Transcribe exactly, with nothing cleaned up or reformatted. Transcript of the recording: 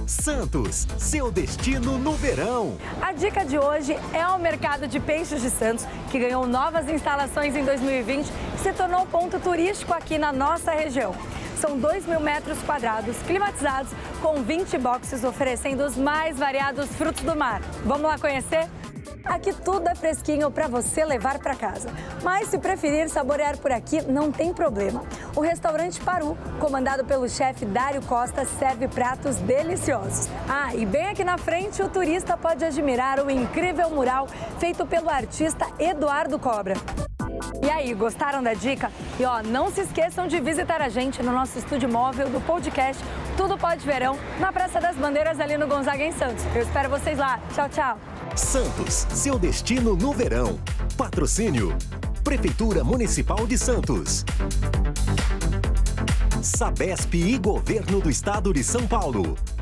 Santos, seu destino no verão. A dica de hoje é o mercado de peixes de Santos, que ganhou novas instalações em dois mil e vinte e se tornou ponto turístico aqui na nossa região. São dois mil metros quadrados, climatizados, com vinte boxes oferecendo os mais variados frutos do mar. Vamos lá conhecer? Aqui tudo é fresquinho para você levar para casa. Mas se preferir saborear por aqui, não tem problema. O restaurante Paru, comandado pelo chefe Dário Costa, serve pratos deliciosos. Ah, e bem aqui na frente, o turista pode admirar o incrível mural feito pelo artista Eduardo Cobra. E aí, gostaram da dica? E ó, não se esqueçam de visitar a gente no nosso estúdio móvel do podcast Tudo Pode Verão, na Praça das Bandeiras, ali no Gonzaga, em Santos. Eu espero vocês lá. Tchau, tchau. Santos, seu destino no verão. Patrocínio: Prefeitura Municipal de Santos. Sabesp e Governo do Estado de São Paulo.